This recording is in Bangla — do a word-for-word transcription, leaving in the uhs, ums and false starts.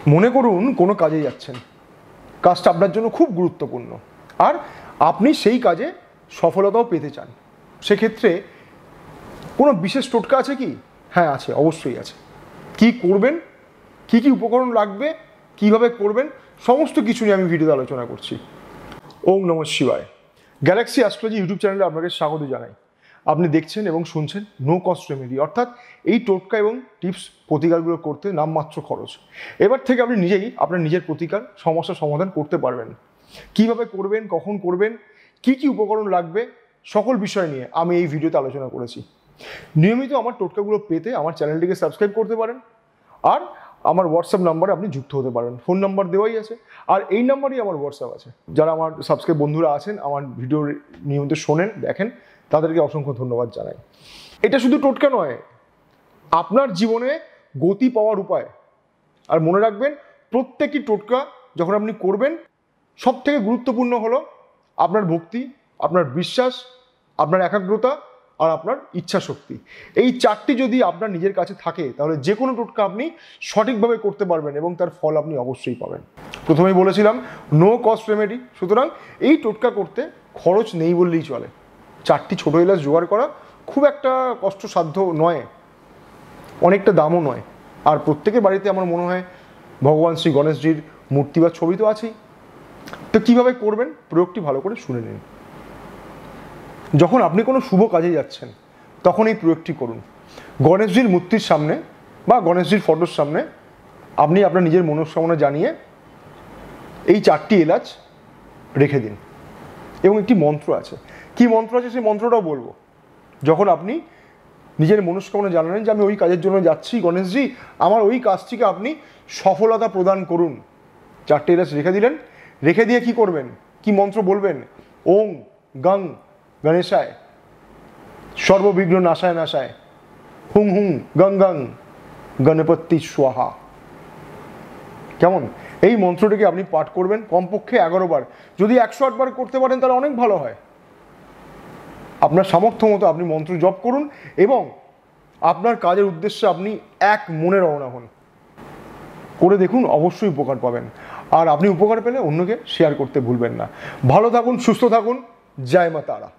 মনে করুন কোনো কাজে যাচ্ছেন, কাজটা আপনার জন্য খুব গুরুত্বপূর্ণ আর আপনি সেই কাজে সফলতাও পেতে চান। সেক্ষেত্রে কোনো বিশেষ টোটকা আছে কি? হ্যাঁ আছে, অবশ্যই আছে। কি করবেন, কি কি উপকরণ লাগবে, কিভাবে করবেন, সমস্ত কিছু নিয়ে আমি ভিডিওতে আলোচনা করছি। ওম নমঃ শিবায়। গ্যালাক্সি অ্যাস্ট্রোলজি ইউটিউব চ্যানেলে আপনাকে স্বাগত জানাই। আপনি দেখছেন এবং শুনছেন নো কস্ট রেমেডি, অর্থাৎ এই টোটকা এবং টিপস প্রতিকারগুলো করতে নামমাত্র খরচ। এবার থেকে আপনি নিজেই আপনার নিজের প্রতিকার সমস্যার সমাধান করতে পারবেন। কিভাবে করবেন, কখন করবেন, কি কি উপকরণ লাগবে, সকল বিষয় নিয়ে আমি এই ভিডিওতে আলোচনা করেছি। নিয়মিত আমার টোটকাগুলো পেতে আমার চ্যানেলটিকে সাবস্ক্রাইব করতে পারেন আর আমার হোয়াটসঅ্যাপ নাম্বারে আপনি যুক্ত হতে পারেন। ফোন নাম্বার দেওয়াই আছে আর এই নাম্বারই আমার হোয়াটসঅ্যাপ আছে। যারা আমার সাবস্ক্রাইব বন্ধুরা আছেন, আমার ভিডিও নিয়মিত শোনেন, দেখেন, তাদেরকে অসংখ্য ধন্যবাদ জানাই। এটা শুধু টোটকা নয়, আপনার জীবনে গতি পাওয়ার উপায়। আর মনে রাখবেন, প্রত্যেকটি টোটকা যখন আপনি করবেন, সব থেকে গুরুত্বপূর্ণ হলো আপনার ভক্তি, আপনার বিশ্বাস, আপনার একাগ্রতা আর আপনার ইচ্ছা শক্তি। এই চারটি যদি আপনার নিজের কাছে থাকে, তাহলে যে কোনো টোটকা আপনি সঠিকভাবে করতে পারবেন এবং তার ফল আপনি অবশ্যই পাবেন। প্রথমেই বলেছিলাম নো কস্ট রেমেডি, সুতরাং এই টোটকা করতে খরচ নেই বললেই চলে। চারটি ছোটো এলাচ জোগাড় করা খুব একটা কষ্টসাধ্য নয়, অনেকটা দামও নয়। আর প্রত্যেকের বাড়িতে আমার মনে হয় ভগবান শ্রী গণেশজির মূর্তি বা ছবি তো আছেই। তো কীভাবে করবেন, প্রয়োগটি ভালো করে শুনে নিন। যখন আপনি কোনো শুভ কাজে যাচ্ছেন, তখন এই প্রয়োগটি করুন। গণেশজির মূর্তির সামনে বা গণেশজির ফটোর সামনে আপনি আপনার নিজের মনস্কামনা জানিয়ে এই চারটি এলাচ রেখে দিন। এবং একটি মন্ত্র আছে, কি মন্ত্র আছে সেই মন্ত্রটাও বলবো। যখন আপনি নিজের মনস্কামনা জানালেন যে আমি ওই কাজের জন্য যাচ্ছি, গণেশজি আমার ওই কাজটিকে আপনি সফলতা প্রদান করুন, চারটে এলাচ রেখে দিলেন। রেখে দিয়ে কি করবেন, কি মন্ত্র বলবেন? ওং গং গণেশায় সর্ববিঘ্ন নাশায় নাশায় হুং হুং গং গং গণপতি স্বাহা। কেমন? এই মন্ত্রটিকে আপনি পাঠ করবেন কমপক্ষে এগারো বার। যদি একশো আট বার করতে পারেন তাহলে অনেক ভালো হয়। আপনার সামর্থ্য মতো আপনি মন্ত্র জপ করুন এবং আপনার কাজের উদ্দেশ্যে আপনি এক মনে রওনা হন। করে দেখুন, অবশ্যই উপকার পাবেন। আর আপনি উপকার পেলে অন্যকে শেয়ার করতে ভুলবেন না। ভালো থাকুন, সুস্থ থাকুন। জয় মা তারা।